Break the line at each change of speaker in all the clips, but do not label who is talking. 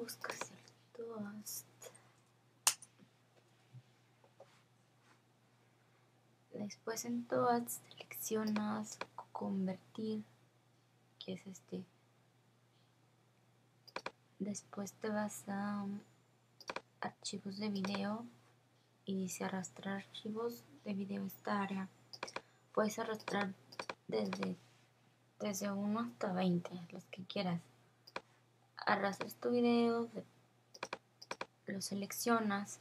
buscas el Toast. Después en Toast seleccionas convertir, que es este. Después te vas a archivos de video y dice arrastrar archivos de video esta área. Puedes arrastrar desde 1 hasta 20, los que quieras. Arrastras tu video, lo seleccionas,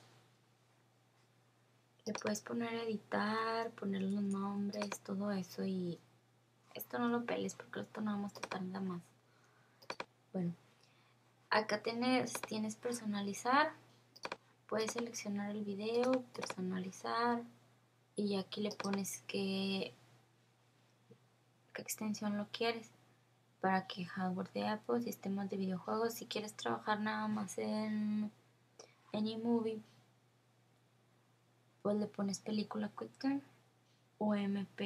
le puedes poner editar, poner los nombres, todo eso, y esto no lo peles porque esto nada más te tarda más. Bueno, acá tienes personalizar, puedes seleccionar el video, personalizar, y aquí le pones qué extensión lo quieres, para qué hardware de Apple, sistemas de videojuegos. Si quieres trabajar nada más en eMovie, pues le pones película QuickTime o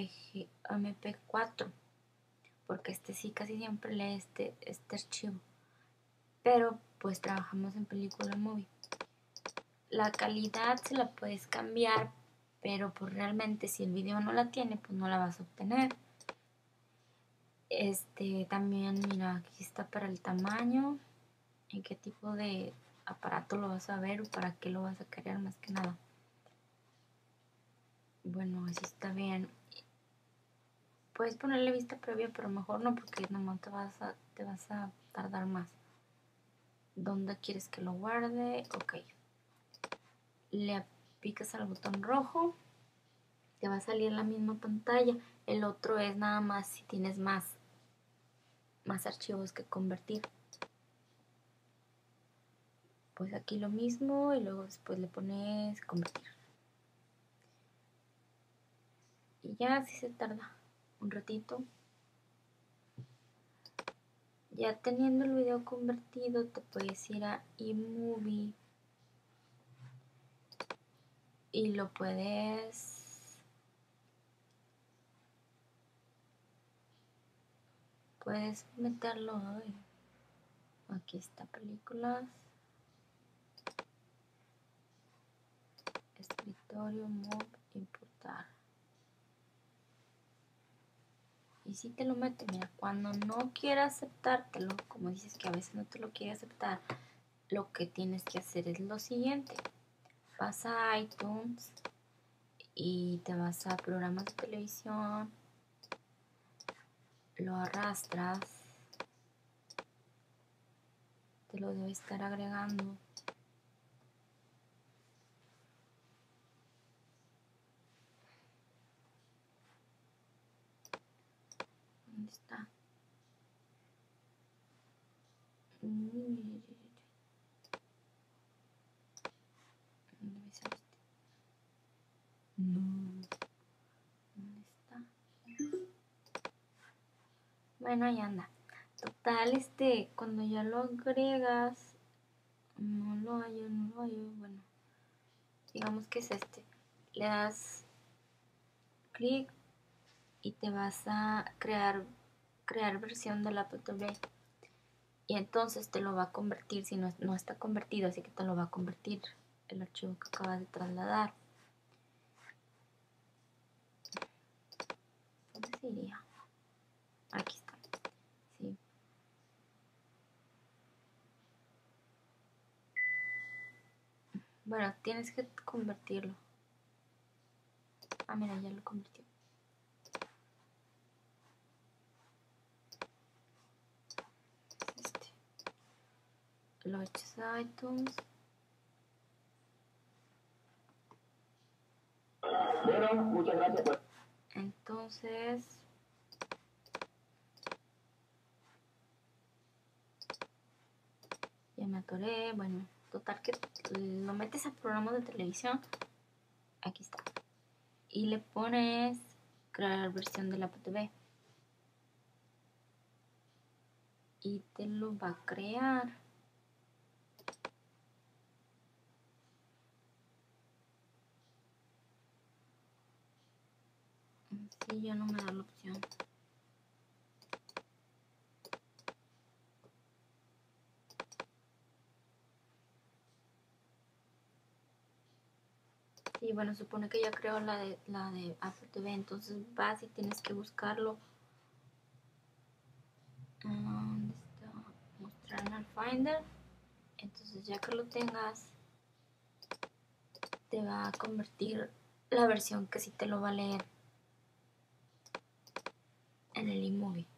MP4, porque sí casi siempre lee este archivo, pero pues trabajamos en película movie. La calidad se la puedes cambiar, pero pues realmente si el video no la tiene, pues no la vas a obtener. También mira, aquí está para el tamaño, en qué tipo de aparato lo vas a ver o para qué lo vas a querer, más que nada. Bueno, así está bien. Puedes ponerle vista previa, pero mejor no, porque nomás te vas a tardar más. ¿Dónde quieres que lo guarde? Ok. Le picas al botón rojo, te va a salir la misma pantalla. El otro es nada más si tienes más archivos que convertir. Pues aquí lo mismo y luego después le pones convertir. Y ya así se tarda un ratito. Ya teniendo el video convertido, te puedes ir a eMovie y lo puedes meterlo. Aquí está películas, escritorio, move, importar. Y si te lo mete, mira, cuando no quiera aceptártelo, como dices que a veces no te lo quiere aceptar, lo que tienes que hacer es lo siguiente. Vas a iTunes y te vas a programas de televisión, lo arrastras, te lo debe estar agregando. ¿Dónde está? ¿Dónde sale este? No. ¿Dónde está? Bueno, ahí anda. Total, cuando ya lo agregas, no lo hallo. Bueno, digamos que es este. Le das clic y te vas a crear versión del Apple TV. Y entonces te lo va a convertir, si no está convertido, así que te lo va a convertir el archivo que acabas de trasladar. ¿Dónde se iría? Aquí está. Sí. Bueno, tienes que convertirlo. Ah, mira, ya lo convirtió. Lo echas a iTunes.
Bueno, muchas gracias.
Entonces, ya me atoré. Bueno, total que lo metes a programas de televisión. Aquí está. Y le pones crear versión de la Apple TV. Y te lo va a crear. Sí, ya no me da la opción. Sí, bueno, supone que ya creo la de Apple TV, entonces vas y tienes que buscarlo. ¿Dónde está? Mostrar en el Finder. Entonces ya que lo tengas, te va a convertir la versión que sí te lo va a leer en el iMovie.